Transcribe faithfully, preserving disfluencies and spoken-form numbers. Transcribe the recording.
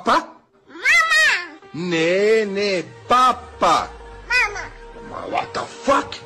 Papa? Mama! Nee, nee, Papa. Mama! What the fuck?